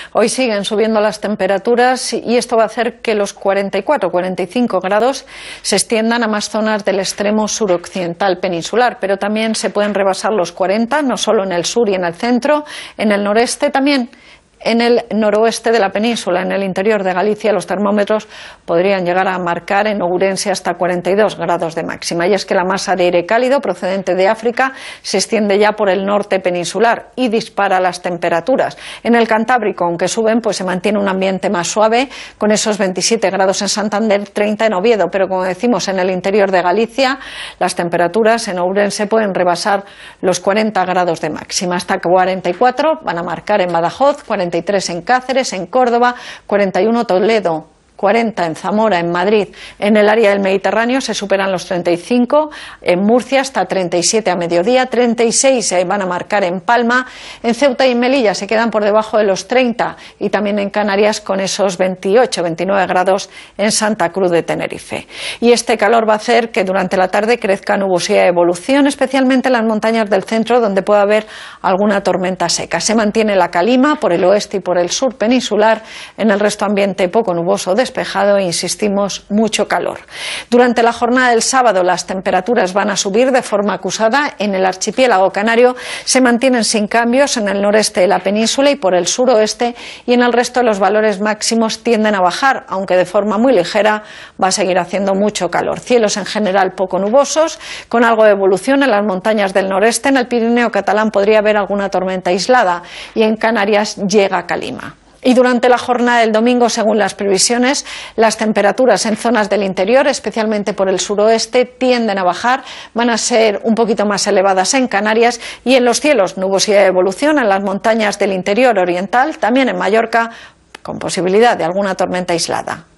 Hoy siguen subiendo las temperaturas y esto va a hacer que los 44-45 grados se extiendan a más zonas del extremo suroccidental peninsular, pero también se pueden rebasar los 40, no solo en el sur y en el centro, en el noreste también. En el noroeste de la península, en el interior de Galicia, los termómetros podrían llegar a marcar en Ourense hasta 42 grados de máxima. Y es que la masa de aire cálido procedente de África se extiende ya por el norte peninsular y dispara las temperaturas. En el Cantábrico, aunque suben, pues se mantiene un ambiente más suave, con esos 27 grados en Santander, 30 en Oviedo. Pero como decimos, en el interior de Galicia, las temperaturas en Ourense pueden rebasar los 40 grados de máxima. Hasta 44 van a marcar en Badajoz, 43 en Cáceres, en Córdoba, 41 Toledo, 40 en Zamora, en Madrid. En el área del Mediterráneo se superan los 35, en Murcia hasta 37 a mediodía, 36 van a marcar en Palma, en Ceuta y en Melilla se quedan por debajo de los 30 y también en Canarias con esos 28, 29 grados en Santa Cruz de Tenerife. Y este calor va a hacer que durante la tarde crezca nubosidad de evolución, especialmente en las montañas del centro donde puede haber alguna tormenta seca. Se mantiene la calima por el oeste y por el sur peninsular, en el resto ambiente poco nuboso despejado e insistimos, mucho calor. Durante la jornada del sábado las temperaturas van a subir de forma acusada. En el archipiélago canario se mantienen sin cambios en el noreste de la península y por el suroeste, y en el resto los valores máximos tienden a bajar, aunque de forma muy ligera. Va a seguir haciendo mucho calor. Cielos en general poco nubosos, con algo de evolución en las montañas del noreste. En el Pirineo catalán podría haber alguna tormenta aislada y en Canarias llega calima. Y durante la jornada del domingo, según las previsiones, las temperaturas en zonas del interior, especialmente por el suroeste, tienden a bajar, van a ser un poquito más elevadas en Canarias y en los cielos nubosidad de evolución en las montañas del interior oriental, también en Mallorca, con posibilidad de alguna tormenta aislada.